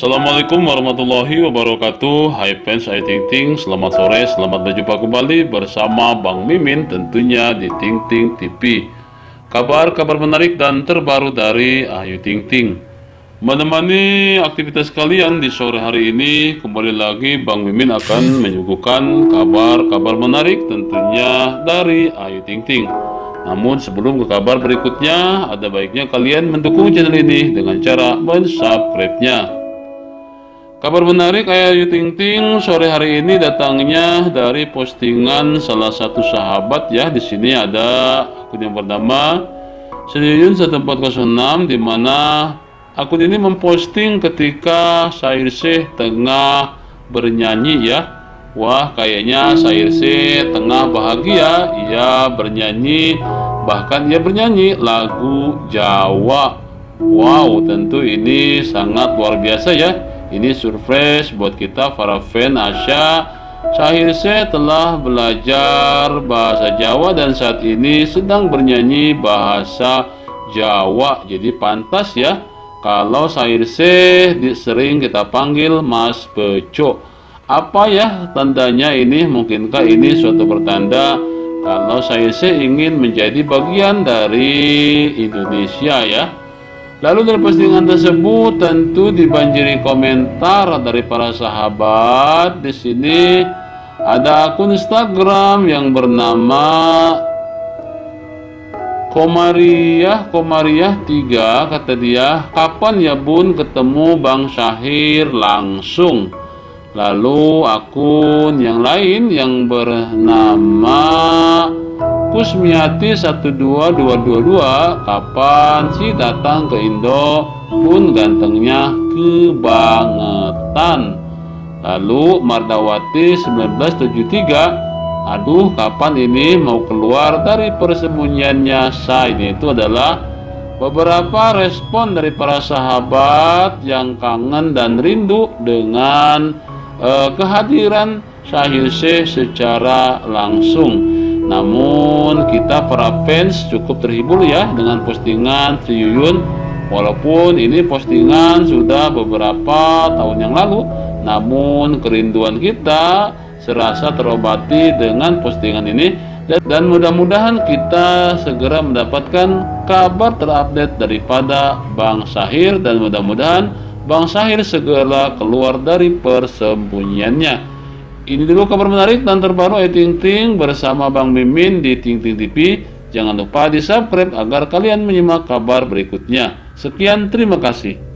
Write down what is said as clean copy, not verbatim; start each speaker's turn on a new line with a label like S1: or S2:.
S1: Assalamualaikum warahmatullahi wabarakatuh. Hai fans, hai tingting, selamat sore, selamat berjumpa kembali bersama Bang Mimin tentunya di Tingting TV. Kabar-kabar menarik dan terbaru dari Ayu Tingting menemani aktivitas kalian di sore hari ini. Kembali lagi Bang Mimin akan menyuguhkan kabar-kabar menarik tentunya dari Ayu Tingting. Namun sebelum ke kabar berikutnya, ada baiknya kalian mendukung channel ini dengan cara mensubscribe-nya. Kabar menarik Ayu Tingting sore hari ini datangnya dari postingan salah satu sahabat ya. Di sini ada akun yang bernama Seyun 1406, di mana akun ini memposting ketika Syahir Sheikh tengah bernyanyi ya. Wah, kayaknya Syahir Sheikh tengah bahagia, ia bernyanyi, bahkan ia bernyanyi lagu Jawa. Wow, tentu ini sangat luar biasa ya. Ini surprise buat kita para fan Asya. Syahir Sheikh telah belajar bahasa Jawa dan saat ini sedang bernyanyi bahasa Jawa. Jadi pantas ya kalau Syahir Sheikh sering kita panggil Mas Beco. Apa ya tandanya ini? Mungkinkah ini suatu pertanda kalau Syahir Sheikh ingin menjadi bagian dari Indonesia ya? Lalu dari postingan tersebut tentu dibanjiri komentar dari para sahabat. Di sini ada akun Instagram yang bernama Komariah 3, kata dia, kapan ya bun ketemu Bang Syahir langsung. Lalu akun yang lain yang bernama Kusmiati 12222, kapan sih datang ke Indo pun gantengnya kebangetan. Lalu Mardawati 1973, aduh kapan ini mau keluar dari persembunyiannya saya. Ini itu adalah beberapa respon dari para sahabat yang kangen dan rindu dengan kehadiran Syahir Sheikh secara langsung. Namun kita para fans cukup terhibur ya dengan postingan si Yuyun. Walaupun ini postingan sudah beberapa tahun yang lalu, namun kerinduan kita serasa terobati dengan postingan ini. Dan mudah-mudahan kita segera mendapatkan kabar terupdate daripada Bang Syahir, dan mudah-mudahan Bang Syahir segera keluar dari persembunyiannya. Ini dulu kabar menarik dan terbaru Ayu Tingting bersama Bang Mimin di Tingting TV. Jangan lupa di subscribe agar kalian menyimak kabar berikutnya. Sekian, terima kasih.